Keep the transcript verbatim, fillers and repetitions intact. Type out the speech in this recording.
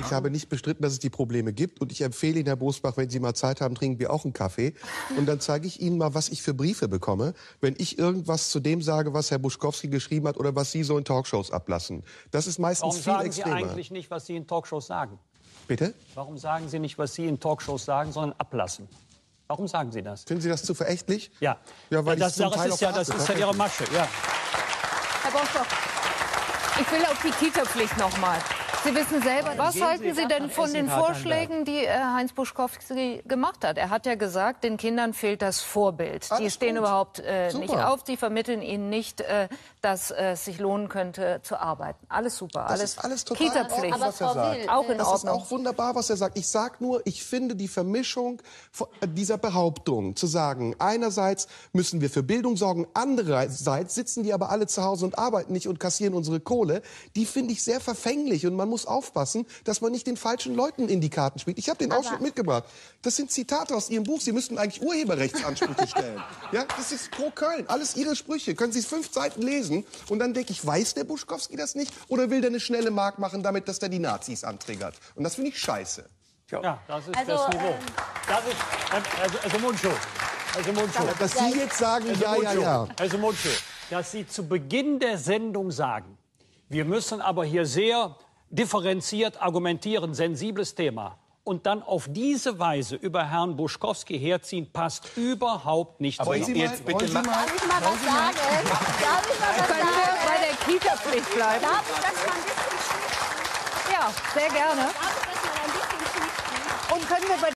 Ich habe nicht bestritten, dass es die Probleme gibt. Und ich empfehle Ihnen, Herr Bosbach, wenn Sie mal Zeit haben, trinken wir auch einen Kaffee. Und dann zeige ich Ihnen mal, was ich für Briefe bekomme, wenn ich irgendwas zu dem sage, was Herr Buschkowski geschrieben hat oder was Sie so in Talkshows ablassen. Das ist meistens Warum viel sagen extremer. Sie eigentlich nicht, was Sie in Talkshows sagen? Bitte? Warum sagen Sie nicht, was Sie in Talkshows sagen, sondern ablassen? Warum sagen Sie das? Finden Sie das zu verächtlich? Ja, ja weil das, ich zum das, Teil ist ja, das ist ja Ihre Masche. Ja. Herr Bosbach, ich will auf die Kita-Pflicht noch mal. Sie wissen selber, was Gehen halten Sie Sie denn von den Vorschlägen, die äh, Heinz Buschkowski gemacht hat? Er hat ja gesagt, den Kindern fehlt das Vorbild. Alles die stehen gut. überhaupt äh, Super. nicht auf, die vermitteln ihnen nicht, äh, dass äh, es sich lohnen könnte zu arbeiten. Alles super, Das alles, ist alles total in Kita-Pflicht. Ordnung, was er sagt. Auch in Das ist Ordnung. auch wunderbar, was er sagt. Ich sage nur, ich finde die Vermischung von dieser Behauptung, zu sagen, einerseits müssen wir für Bildung sorgen, andererseits sitzen die aber alle zu Hause und arbeiten nicht und kassieren unsere Kohle, die finde ich sehr verfänglich. Und man muss aufpassen, dass man nicht den falschen Leuten in die Karten spielt. Ich habe den Ausschnitt mitgebracht. Das sind Zitate aus Ihrem Buch. Sie müssten eigentlich Urheberrechtsansprüche stellen. Ja, das ist pro Köln. Alles Ihre Sprüche. Können Sie fünf Seiten lesen und dann denke ich, weiß der Buschkowski das nicht? Oder will der eine schnelle Mark machen, damit dass der die Nazis antriggert? Und das finde ich scheiße. Ja, das ist Also, das Niveau. ähm, Das ist, also, also Mundschuh. Also Mundschuh. Dass Sie jetzt sagen, Also ja, ja, Mundschuh. ja. Also Mundschuh, dass Sie zu Beginn der Sendung sagen, wir müssen aber hier sehr differenziert argumentieren, sensibles Thema. Und dann auf diese Weise über Herrn Buschkowski herziehen, passt überhaupt nicht. Aber Sie jetzt mal, bitte Sie mal. mal, Darf ich mal was sagen? Darf ich mal was Können wir sagen? bei der Kita-Pflicht bleiben? Darf ich das mal ein bisschen schlichten? Ja, sehr gerne. Darf ich das mal ein bisschen schlichten? Und können wir bei